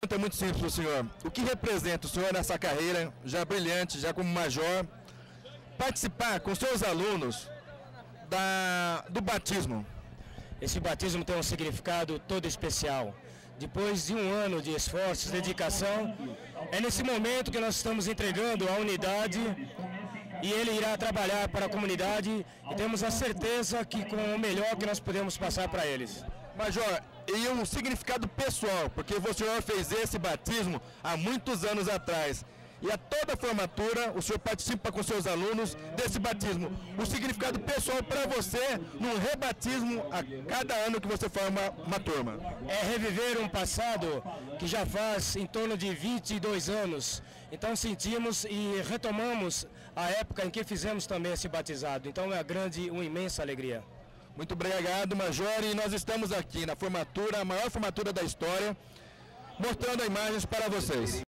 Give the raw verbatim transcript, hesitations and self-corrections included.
É muito simples para o senhor. O que representa o senhor nessa carreira, já brilhante, já como major, participar com seus alunos da, do batismo? Esse batismo tem um significado todo especial. Depois de um ano de esforços, dedicação, é nesse momento que nós estamos entregando a unidade e ele irá trabalhar para a comunidade e temos a certeza que com o melhor que nós podemos passar para eles. Major, e um significado pessoal, porque o senhor fez esse batismo há muitos anos atrás. E a toda formatura, o senhor participa com seus alunos desse batismo. O significado pessoal para você, num rebatismo a cada ano que você forma uma turma. É reviver um passado que já faz em torno de vinte e dois anos. Então sentimos e retomamos a época em que fizemos também esse batizado. Então é uma grande, uma imensa alegria. Muito obrigado, Major. E nós estamos aqui na formatura, a maior formatura da história, mostrando imagens para vocês.